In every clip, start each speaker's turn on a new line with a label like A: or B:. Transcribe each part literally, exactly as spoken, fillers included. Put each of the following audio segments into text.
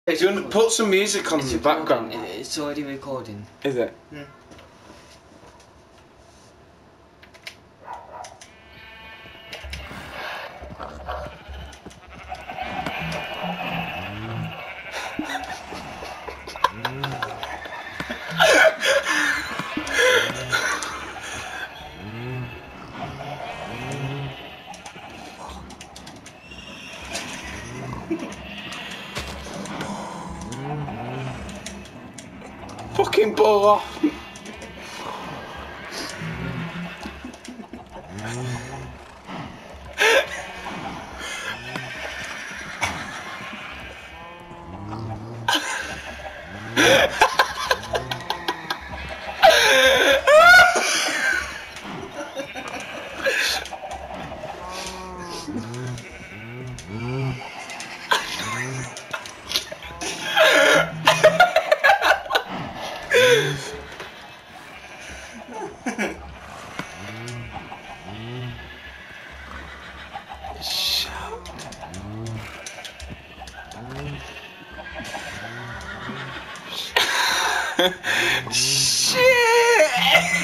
A: Hey, do you want to put some music on
B: It's
A: the
B: recording.
A: background?
B: It's already recording.
A: Is it?
B: Hmm.
A: Fucking ball off. Shit!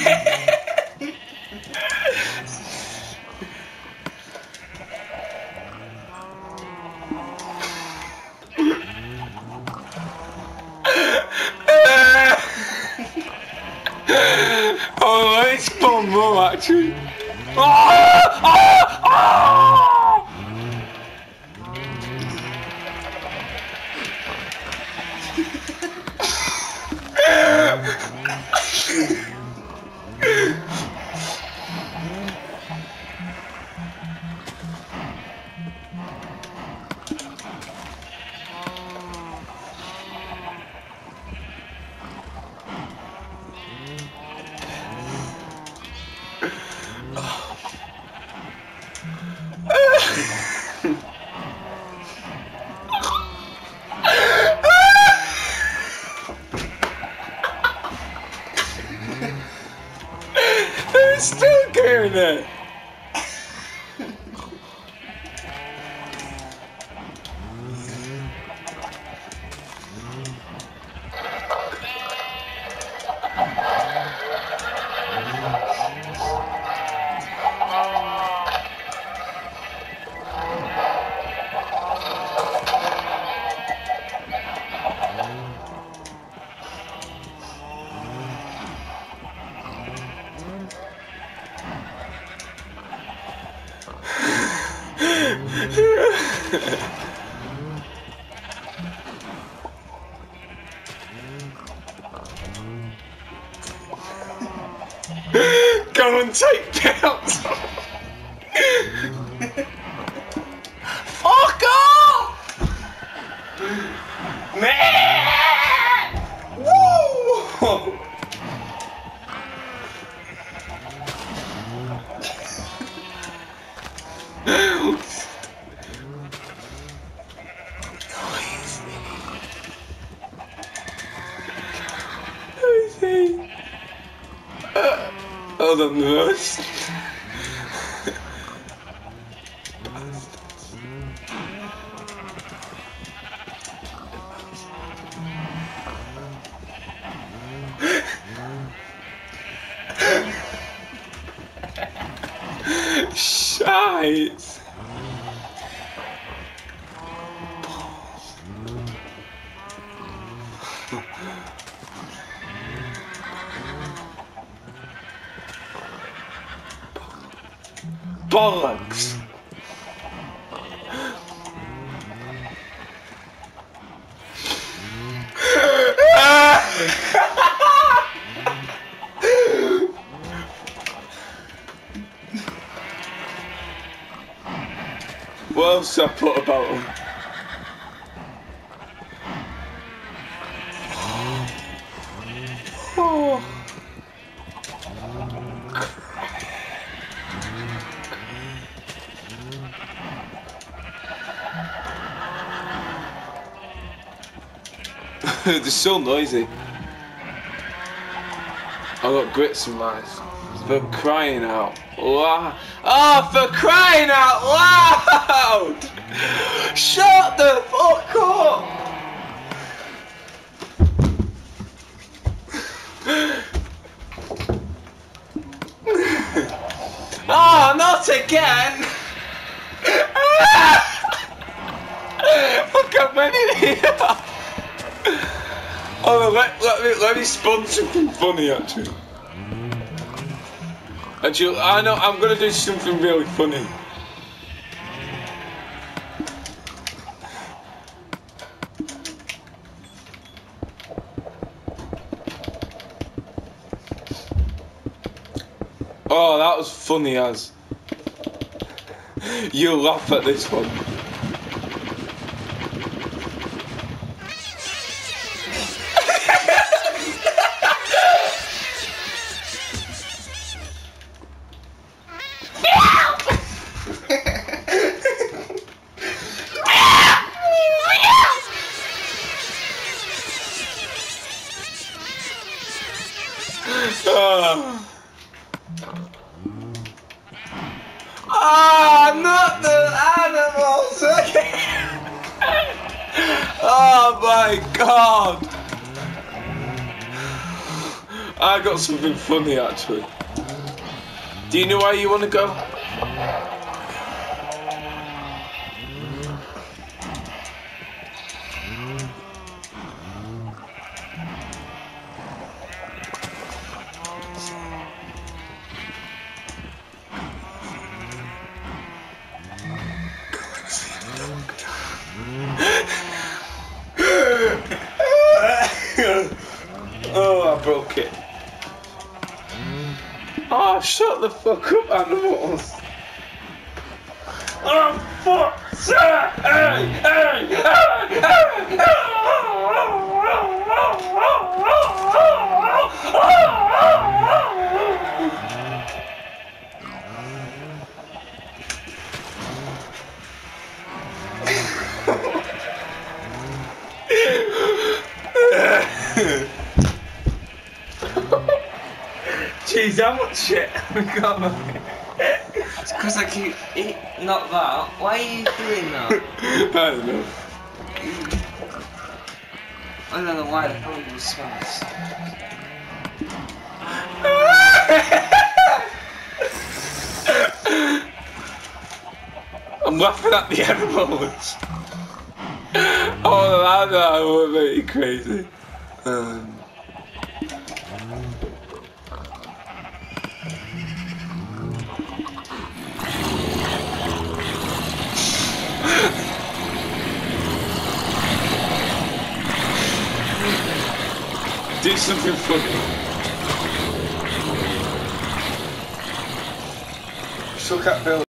A: Oh, it's fun more actually. Oh! Oh! Oh! It's still going there. Go and take pills. Fuck off! Man! Woo! Hold on, nurse. Shite. Bollocks. What else I put about him? Oh. They're so noisy. I got grits in life. For crying out loud. Oh, for crying out loud! Shut the fuck up! Not again! Look how many here are. Oh, let, let me let me spun something funny actually. Actually, I know I'm gonna do something really funny. Oh, that was funny as. You'll laugh at this one. Oh. Oh, not the animals! Oh my god! I got something funny actually. Do you know where you want to go? Oh, I broke it. Oh, shut the fuck up, animals. Oh, fuck! Hey, hey, hey, hey, Jeez, how much shit have we got?
B: It's because I keep eat not that. Why are you doing that?
A: I don't know.
B: I don't know why the phone smells.
A: I'm laughing at the animals. Oh, that, that would make you crazy. Um. Do something funny. Suck at Bill.